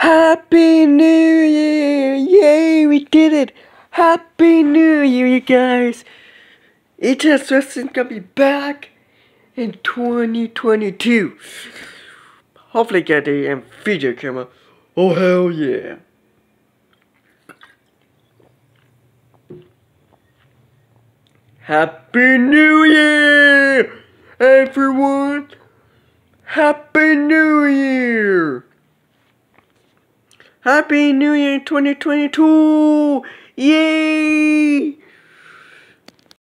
Happy New Year! Yay, we did it! Happy New Year, you guys! ETS Wrestling's gonna be back in 2022. Hopefully get a video camera. Oh hell yeah! Happy New Year, everyone! Happy New Year! Happy New Year 2022! Yay!